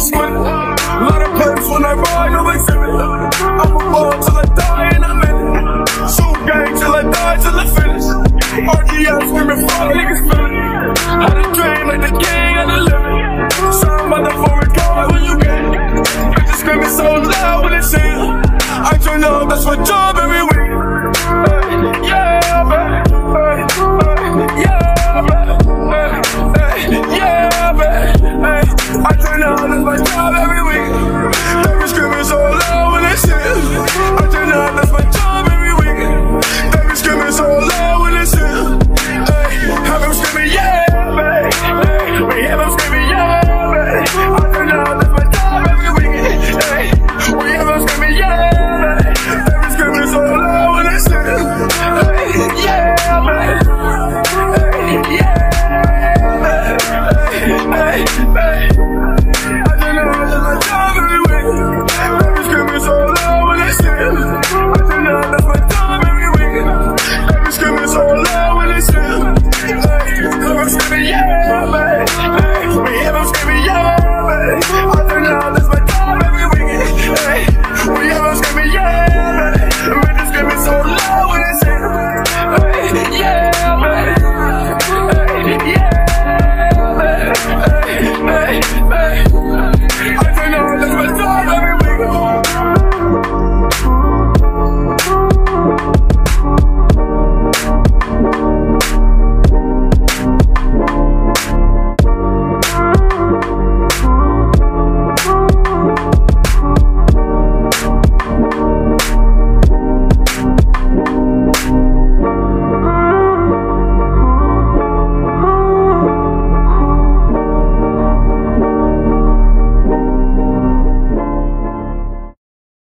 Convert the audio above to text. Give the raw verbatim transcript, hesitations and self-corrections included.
squint. A lot of players when I ride, no exhibit. I'm a ball till I die and I'm in it. Shoot gang till I die, till I finish. R G L screaming, fuck niggas feeling. Had a dream like the king and the living. Some motherfucker call when you get it. Bitches screaming so loud when it's in. I turn up, that's my job every week. Hey, yeah, man. Hey, hey, yeah, man. Hey, hey, yeah, man. Hey, I turn up, that's my job every week.